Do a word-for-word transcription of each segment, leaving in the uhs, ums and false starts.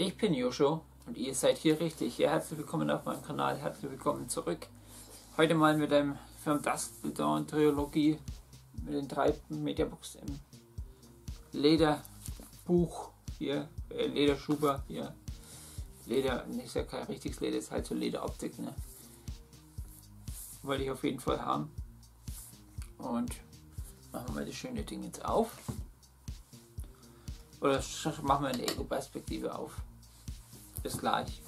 Ich bin Joshua und ihr seid hier richtig. Ja, herzlich willkommen auf meinem Kanal, herzlich willkommen zurück. Heute mal mit einem From Dusk Till Dawn Trilogie mit den drei Mediabooks im Lederbuch hier, äh, Lederschuber hier. Leder, nicht ja kein richtiges Leder, ist halt so Lederoptik, ne? Wollte ich auf jeden Fall haben. Und machen wir mal das schöne Ding jetzt auf. Oder machen wir eine Ego-Perspektive auf. Bis gleich.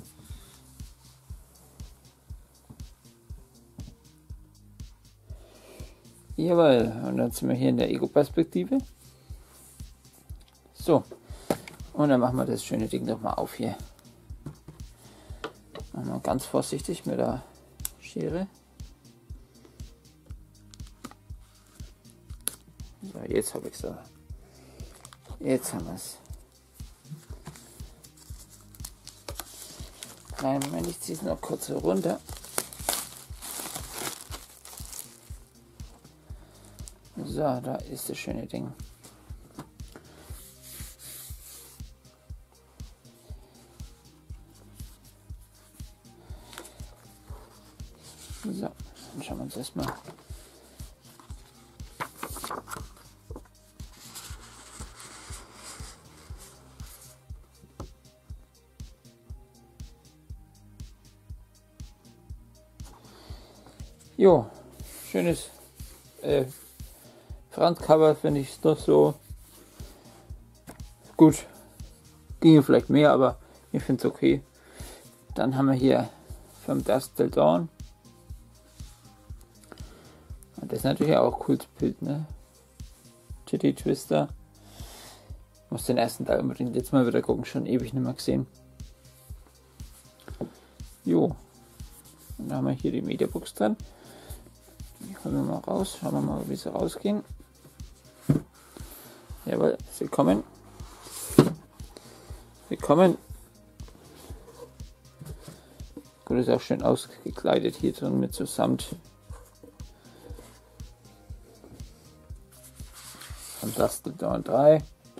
Jawohl, und dann sind wir hier in der Ego-Perspektive. So, und dann machen wir das schöne Ding doch mal auf hier. Machen wir ganz vorsichtig mit der Schere. So, jetzt habe ich es. Jetzt haben wir es. Nein, Moment, ich ziehe es noch kurz so runter. So, da ist das schöne Ding. So, dann schauen wir uns das mal. Jo, schönes äh, Frontcover, finde ich doch so gut. Ginge vielleicht mehr, aber ich finde es okay. Dann haben wir hier From Dusk Till Dawn. Und das ist natürlich auch ein cooles Bild, ne? Titty Twister. Muss den ersten Teil unbedingt jetzt mal wieder gucken, schon ewig nicht mehr gesehen. Jo. Und dann haben wir hier die Mediabooks drin. Die holen wir mal raus, schauen wir mal, wie sie rausgehen. Jawohl, sie kommen. Sie kommen. Gut, ist auch schön ausgekleidet hier drin mit so Samt. From Dusk Till Dawn drei,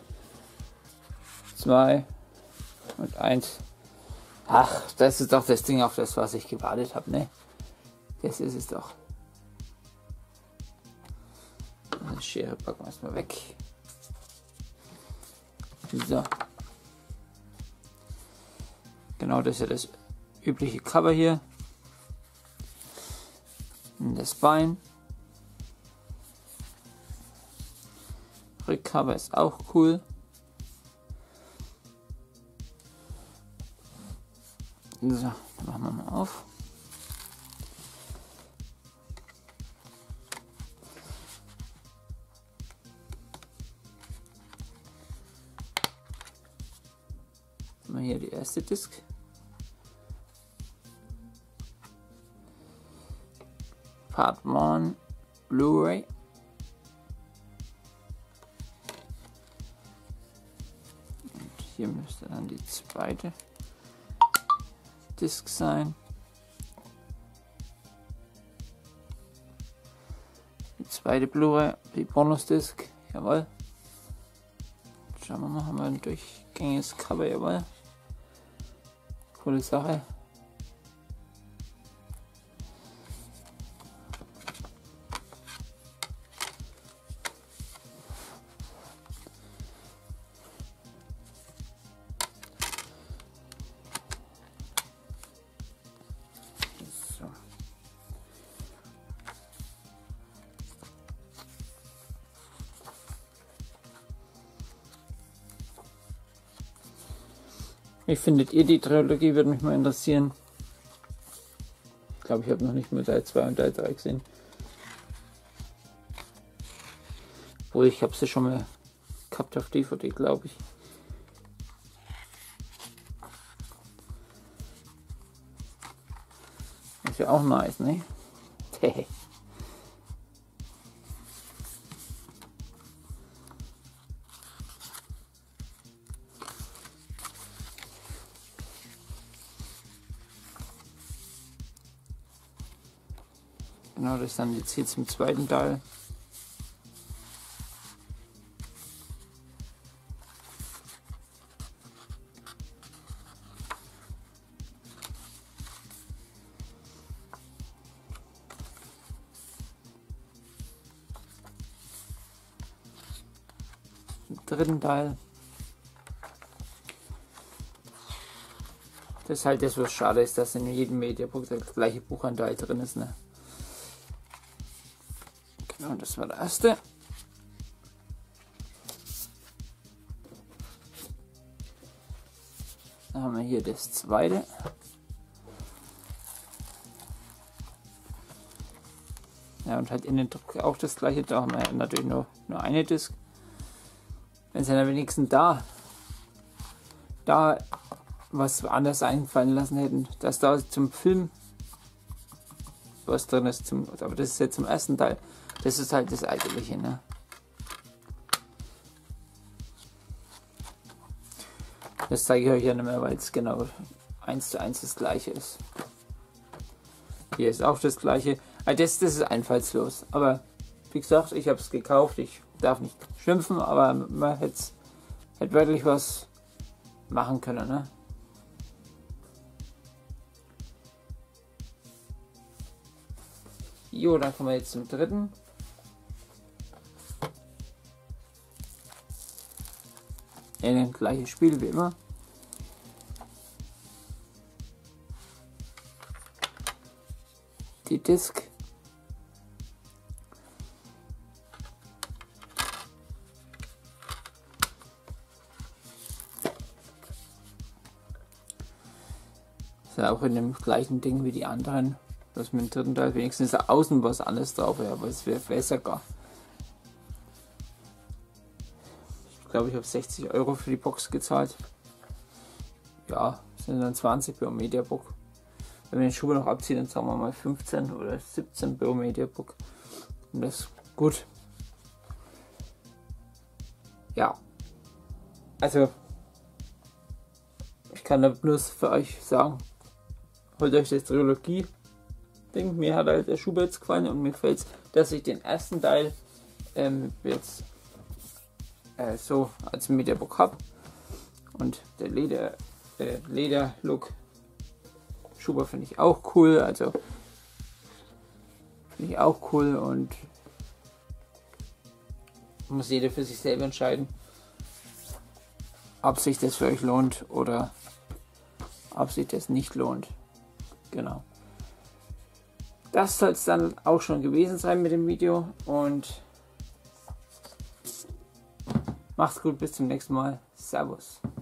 zwei und eins. Ach, das ist doch das Ding, auf das, was ich gewartet habe, ne? Das ist es doch. Die Schere packen wir erstmal weg. So. Genau, das ist ja das übliche Cover hier. Und das Bein. Rückcover ist auch cool. So, dann machen wir mal auf. Haben wir hier die erste Disc. Part eins Blu-ray. Und hier müsste dann die zweite Disc sein. Die zweite Blu-ray, die Bonus-Disc, jawohl. Schauen wir mal, haben wir ein durchgängiges Cover, jawohl. Coole Sache. So. Wie findet ihr die Trilogie? Würde mich mal interessieren. Ich glaube, ich habe noch nicht mal Teil zwei und Teil drei gesehen. Obwohl, ich habe sie schon mal gehabt auf D V D, glaube ich. Ist ja auch nice, ne? Genau, das ist dann jetzt hier zum zweiten Teil. dritten Teil. Das ist halt das, was schade ist, dass in jedem Mediabook der gleiche Buchanteil drin ist. Ne? Genau, das war der erste. Dann haben wir hier das zweite. Ja, und halt innen auch das gleiche. Da haben wir natürlich nur, nur eine Disc. Wenn sie dann wenigstens da, da was anders einfallen lassen hätten, dass da zum Film was drin ist. Zum, aber das ist jetzt zum ersten Teil. Das ist halt das Eigentliche, ne? Das zeige ich euch ja nicht mehr, weil es genau eins zu eins das gleiche ist. Hier ist auch das gleiche. Das, das ist einfallslos. Aber wie gesagt, ich habe es gekauft. Ich darf nicht schimpfen, aber man hätte hätte wirklich was machen können. Ne? Jo, dann kommen wir jetzt zum dritten. Ja, gleiches Spiel wie immer. Die Disc. Ist ja auch in dem gleichen Ding wie die anderen. Das mit dem dritten Teil wenigstens ist außen was anderes drauf, ja, aber es wäre besser gar. Ich glaube, ich habe sechzig Euro für die Box gezahlt. Ja, sind dann zwanzig pro Mediabook. Wenn wir den Schuber noch abziehen, dann sagen wir mal fünfzehn oder siebzehn pro Mediabook. Und das ist gut. Ja. Also, ich kann da bloß für euch sagen, holt euch das Trilogie-Ding. Mir hat halt der Schuber jetzt gefallen und mir gefällt es, dass ich den ersten Teil ähm, jetzt äh, so als Mediabook habe. Und der Leder, äh, Leder-Look Schuber finde ich auch cool, also finde ich auch cool und muss jeder für sich selber entscheiden, ob sich das für euch lohnt oder ob sich das nicht lohnt. Genau. Das soll es dann auch schon gewesen sein mit dem Video und macht's gut, bis zum nächsten Mal. Servus.